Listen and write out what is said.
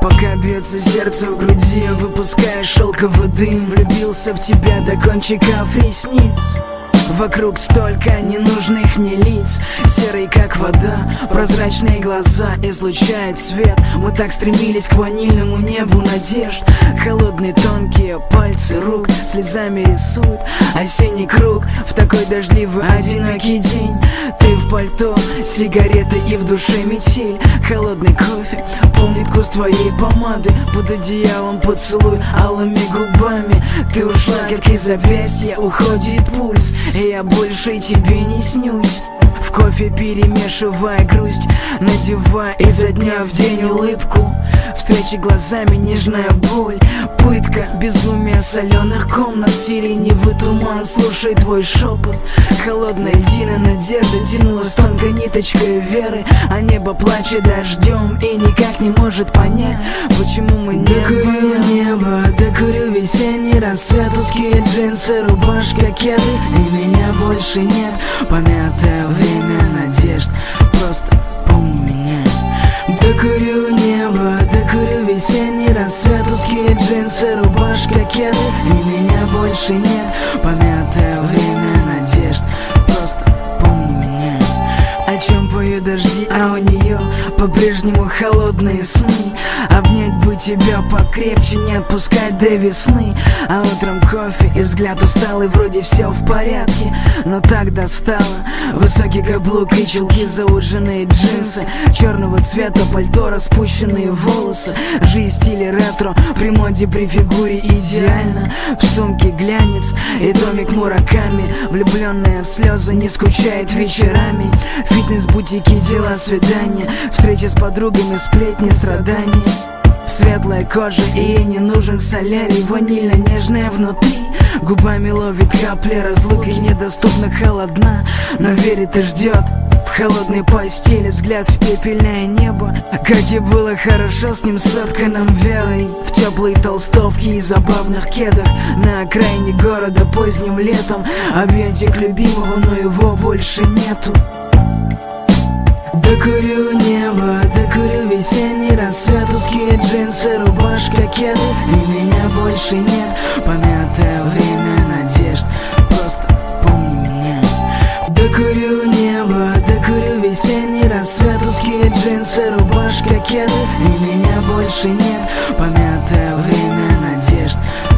Пока бьется сердце в груди, выпуская шелковый дым. Влюбился в тебя до кончиков ресниц. Вокруг столько ненужных мне лиц. Серый как вода, прозрачные глаза излучают свет. Мы так стремились к ванильному небу надежд. Холодные тонкие пальцы рук слезами рисуют осенний круг. В такой дождливый одинокий день ты в пальто, сигареты и в душе метель. Холодный кофе помнит вкус твоей помады. Под одеялом поцелуй алыми губами. Ты ушла, как из запястья уходит пульс. И я больше тебе не снюсь. В кофе перемешивая грусть, надевая изо дня в день улыбку. Встречи глазами, нежная боль, пытка, безумие соленых комнат. Сиреневый туман, слушай твой шепот. Холодная льдина надежда тянулась тонкой ниточкой веры. А небо плачет дождем и никак не может понять, почему мы не докурю небо, докурю весенний рассвет. Узкие джинсы, рубашка, кеды, и меня больше нет. Помятое время надежд, просто помни меня. Докурю небо, докурю весенний рассвет. Узкие джинсы, рубашка, кеды, и меня больше нет. Помятое время надежд, просто помни меня. О чем поют дожди, а у нее по-прежнему холодные сны. Обнять бы тебя покрепче, не отпускать до весны. А утром кофе и взгляд усталый, вроде все в порядке, но так достало. Высокий каблук и чулки, зауженные джинсы, черного цвета пальто, распущенные волосы. Жизнь в стиле ретро, при моде, при фигуре идеально. В сумке глянец и домик Мураками. Влюбленная в слезы не скучает вечерами. Фитнес-бутики, дела, свидания, встречи с подругами, сплетни, страдания. Светлая кожа, и ей не нужен солярий. Ванильно-нежная внутри, губами ловит капли разлуки. Недоступно, холодна, но верит и ждет. В холодной постели взгляд в пепельное небо. Как ей было хорошо с ним, сотканным верой. В теплой толстовке и забавных кедах. На окраине города поздним летом. Объятия любимого, но его больше нету. Докурю небо, докурю весенний рассвет. Узкие джинсы, рубашка, кеды, и меня больше нет. Помятое время надежд, просто помни меня. Докурю небо, докурю весенний рассвет. Узкие джинсы, рубашка, кеды, и меня больше нет. Помятое время надежд,